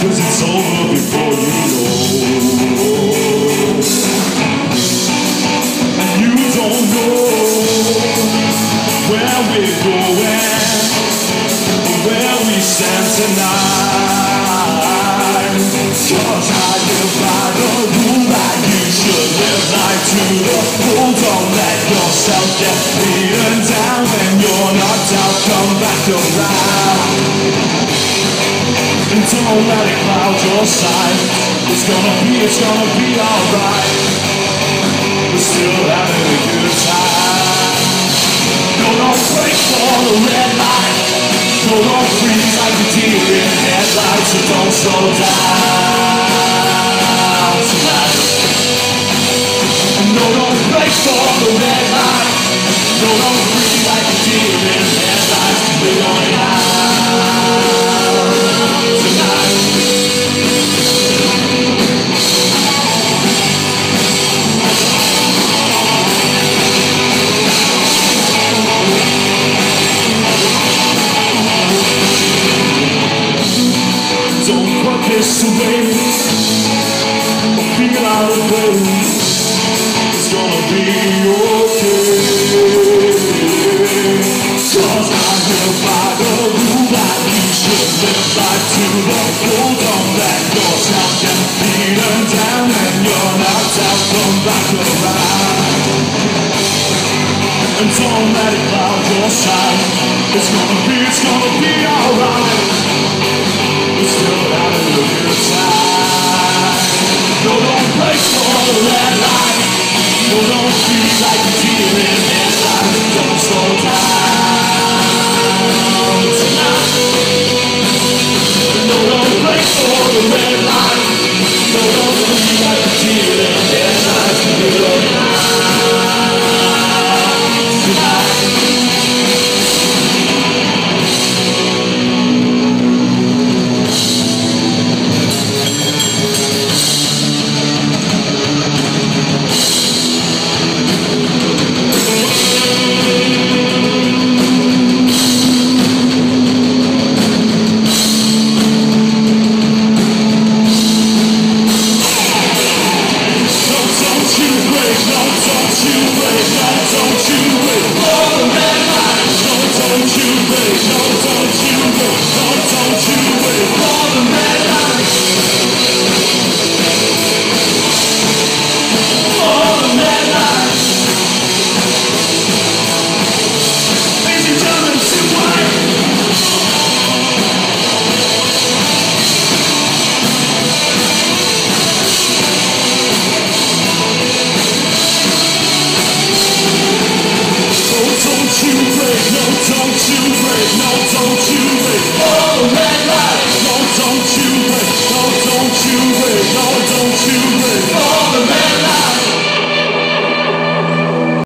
'cause it's over before you know. And you don't know where we're going, where we stand tonight. 'Cause I live by the rule that you should live life to the full. Don't let yourself get beaten down when you're knocked out. Come back around. And don't let it cloud your sight. It's gonna be alright. We're still having a good time. No, don't break for the red light. No, don't freeze like a deer in headlights. So don't slow down tonight. No, don't break for the red light. No, don't freeze like a deer in headlights. We're going out tonight. Don't put this away or feel out of place. It's gonna be okay. 'Cause I live by the rule that you should live life to the full. Don't let yourself get beaten down when you're knocked out. Come back around. And don't let it cloud your sight. It's gonna be alright. We're still having a good time. No, don't break for the red light. No, don't feel like a deer in headlights. Don't slow down tonight. No, don't break for the red light.